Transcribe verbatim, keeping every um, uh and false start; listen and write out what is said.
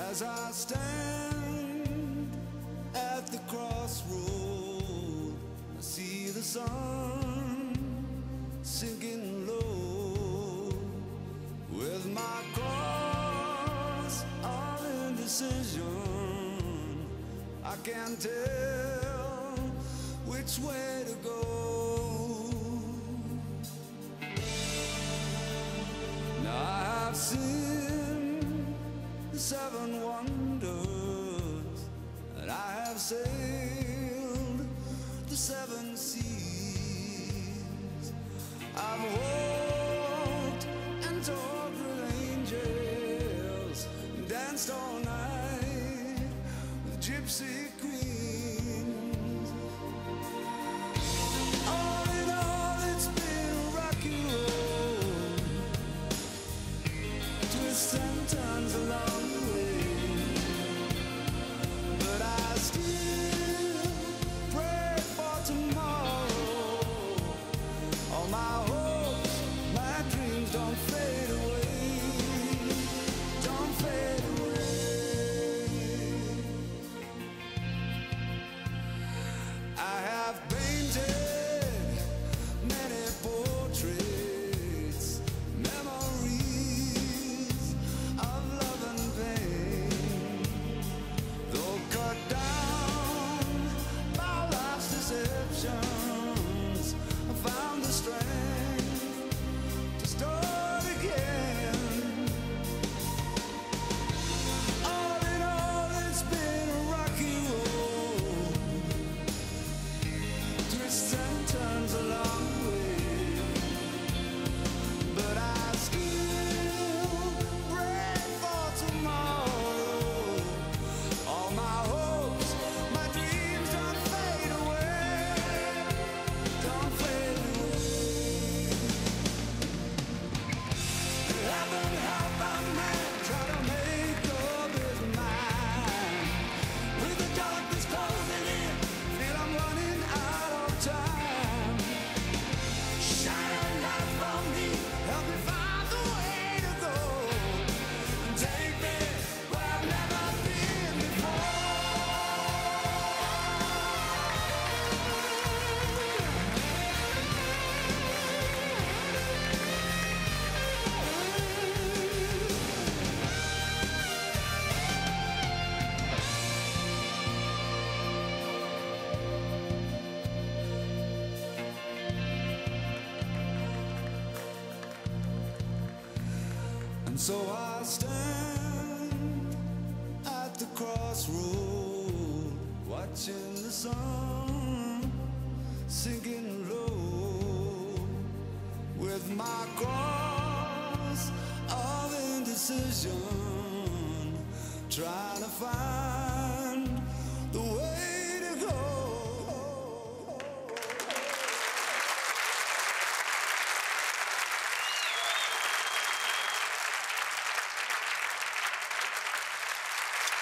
As I stand at the crossroad, I see the sun sinking low. With my cross of indecision, I can't tell which way to go. Now I have seen the seven wonders, and I have sailed the seven seas. I've walked and talked with angels, danced all night with gypsy queens. All in all, it's been a rocky road, twists and turns along the way, but I still pray for tomorrow. All my hopes, my dreams don't fade away, don't fade away. I have painted many portraits, memories of love and pain. Though cut down by life's deceptions, I found the strength to start again. All in all, it's been a rocky road, twists and turns along the way, but I still pray for tomorrow. All my hopes, my dreams don't fade away, don't fade away. Heaven help a man try to make up his mind. With the darkness closing in, feel I'm running out of time. Shine a light for me, help me find the way to go, and take me where I've never been before. And so I stand at the crossroad, watching the sun sinking low. With my cross of indecision, trying to find